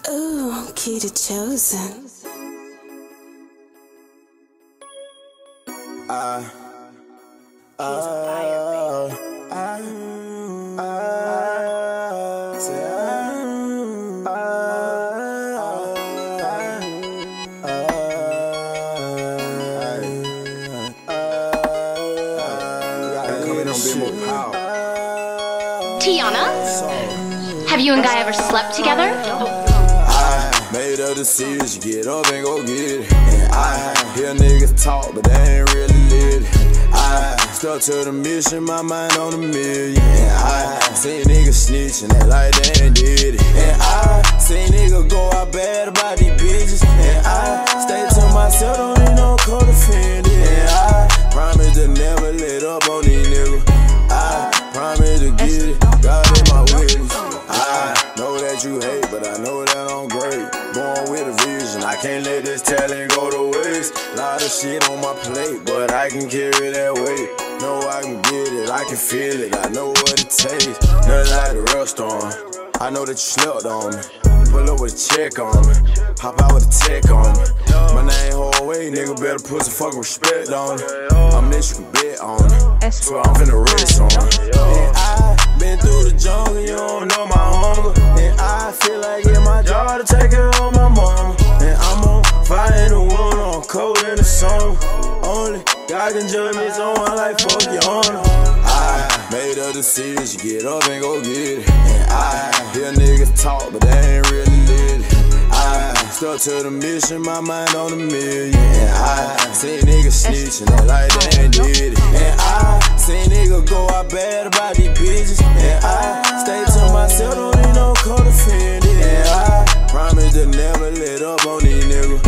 Ooh, key to chosen. Tiana, have you and Guy ever slept together? I made a decision, get up and go get it. And I hear niggas talk, but they ain't really lit it. I stuck to the mission, my mind on a million. And I seen niggas snitching, act like they ain't did it. And I seen niggas go out bad about these bitches. And I stay to myself, don't need no co-defendant. And I promise to never let up on these niggas. I promise to get it, God is my witness. I know that you hate, but I know that I'm great. Born with a vision, I can't let this talent go to waste. Lot of shit on my plate, but I can carry that weight. Know I can get it, I can feel it, I know what it takes. Nothing like the rust on. I know that you slept on me. Pull up with a check on me. Hop out with a tech on me. My name whole way, nigga better put some fucking respect on it. I'm this you can bet on it. So I'm finna rest on it. And I been through the jungle, you don't know my hunger. And I feel like it's my job to take care of my mama. And I'm on fire in the winter, on cold in the summer. Only God can judge me, so I'm like fuck your honor. I made a decision, get up and go get it. And I hear niggas talk, but they ain't really lit it. I stuck to the mission, my mind on a million. And I seen niggas snitching, act like they ain't did it. And I seen niggas go out bad about these bitches. And I stay to myself, don't need no co-defendant. And I promise to never let up on these niggas.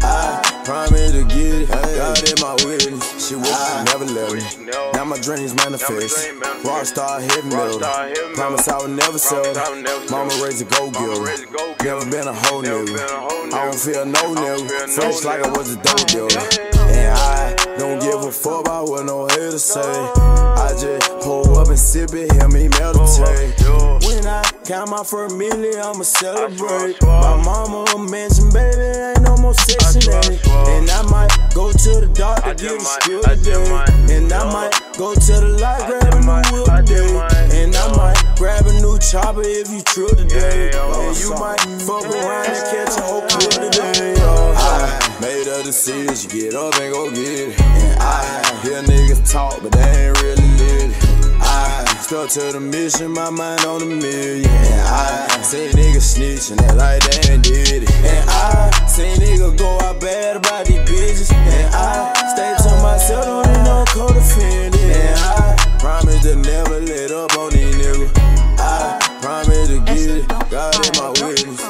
I promise to get it, God is my witness. She would never let me. Now my dreams manifest. Rockstar heavy metal. Promise I would never sell. Mama raised a go-giver. Never been a hoe nigga. I don't feel no nigga. Fresh like I was a dope dealer. And I don't give a fuck about what no hater say. I just pull up and sip it, hear me meditate. When I count my first million, I'ma celebrate. My mama mentioned, baby, ain't no more section 8. And I might go to the doctor, get a skill today. And I might go to the lot, grab a new wheel today. And I might grab a new chopper if you true today. And you might fuck around and catch a whole clip today. I made a decision, get up and go get it. And I hear niggas talk, but they ain't really lit it. I stuck to the mission, my mind on a million. And I seen niggas snitching, act like they ain't did it. And I seen niggas go out bad about these bitches. And I stay to myself, don't need no co-defendant. And I promise to never let up on these niggas. I promise to get it, God is my witness.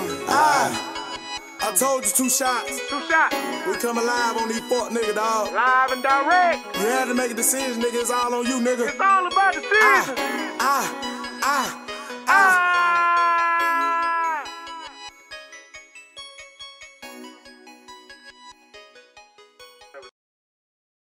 I told you 2 shots. 2 shots. We coming live on these fuck nigga, dog. Live and direct. You had to make a decision, nigga. It's all on you, nigga. It's all about the season.